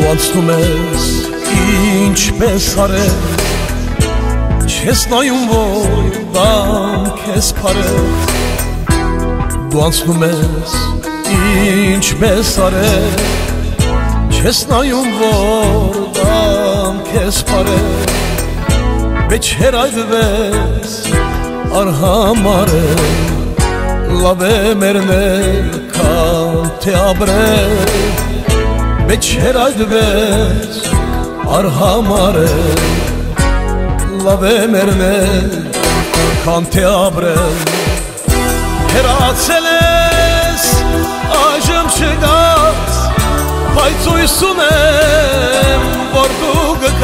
անցնում ես ինչպես արև, չես նայում որ դամ քեզ փարև, դու անցնում ես ինչպես արև, չես նայում որ դամ քեզ փարև, վեճեր այդվես արհամար է, լավ է մերնել քան թե ապրել, վեճեր այդվես արհամար է, լավ է մերնել քան թե ապրել, հեռացել ես այժմ չգաս, բայց հույս ունեմ որ դու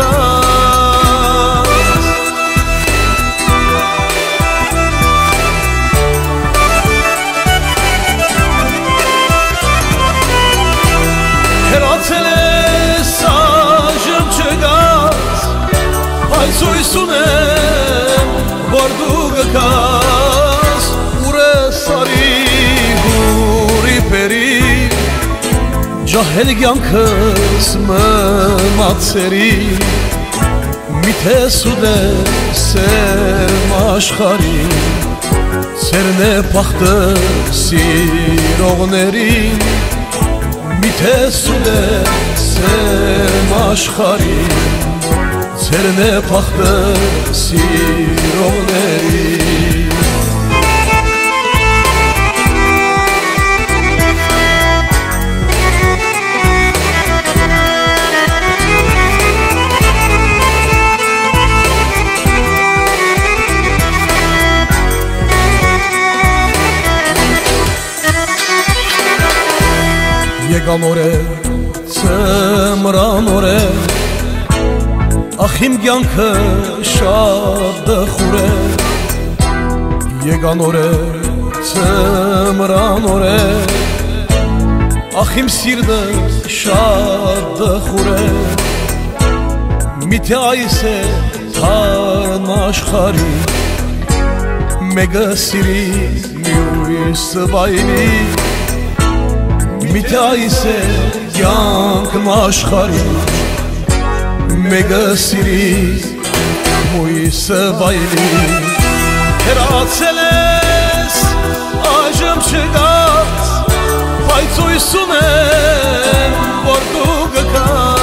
գգաս, հեռացել ես այժմ չգաս, բայց հույս ունեմ որ դու գգաս, ուր ես արի հուրի պերի, ջահել կյանքս մնացերի, միթե սուդես սերմ աշխարհի, սերն է փախտը սիրողներին, միթե սուդես սերմ աշխարհի, սերն է փախտը սիրողներին։ Եկան օրեր, ծմրան օրեր, ախ իմ կյանքը շատ դխուր է, եկան օրեր, ծմրան օրեր, ախ իմ սիրտը շատ դխուր է, միթե այս է թարն աշխարհի, մեկը սիրի, մյուսը վայելի, միթե այս է կյանքն աշխարհի, մեկը սիրի, մյուսը վայելի, հեռացել ես այժմ չգաս, բայց հույս ունեմ որ դու գգաս,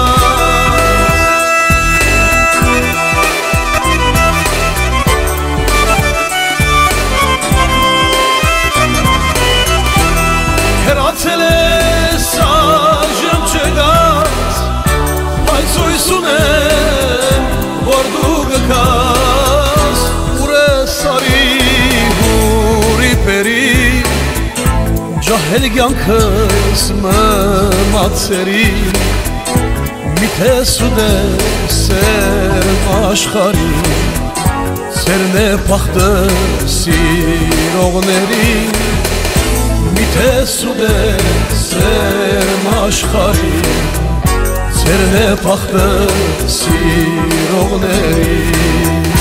հեռացել ես այժմ չգաս, բայց հույս ունեմ որ դու գգաս, ուր ես արի հուրի պերի, ջահել կյանքս մնացերի, միթե սուդես սերմ աշխարհի, սերն է փախտը սիրողներին, միթե սուդես սերմ աշխարհի, սերն է փախտը սիրողներին։